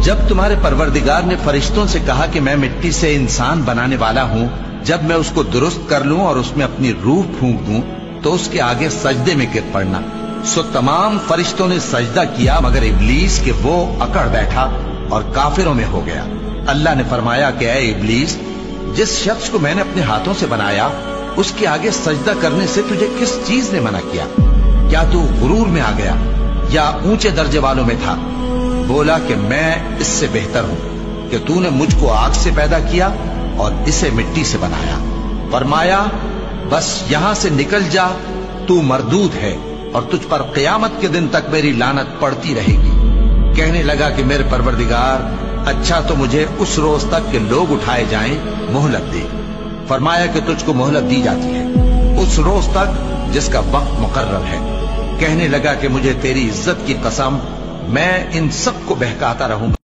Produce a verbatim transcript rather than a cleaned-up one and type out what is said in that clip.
जब तुम्हारे परवरदिगार ने फरिश्तों से कहा कि मैं मिट्टी से इंसान बनाने वाला हूं, जब मैं उसको दुरुस्त कर लूं और उसमें अपनी रूह फूंक दूं तो उसके आगे सजदे में गिर पड़ना। सो तमाम फरिश्तों ने सजदा किया मगर इब्लीस के वो अकड़ बैठा और काफिरों में हो गया। अल्लाह ने फरमाया कि ऐ इब्लीस, जिस शख्स को मैंने अपने हाथों से बनाया उसके आगे सजदा करने से तुझे किस चीज ने मना किया? क्या तू गुरूर में आ गया या ऊंचे दर्जे वालों में था? बोला कि मैं इससे बेहतर हूं कि तूने मुझको आग से पैदा किया और इसे मिट्टी से बनाया। फरमाया बस यहां से निकल जा, तू मरदूद है और तुझ पर क़यामत के दिन तक मेरी लानत पड़ती रहेगी। कहने लगा कि मेरे परवरदिगार, अच्छा तो मुझे उस रोज तक के लोग उठाए जाएं मोहलत दे। फरमाया कि तुझको मोहलत दी जाती है उस रोज तक जिसका वक्त मुकर्रर है। कहने लगा कि मुझे तेरी इज्जत की कसम, मैं इन सब को बहकाता रहूंगा।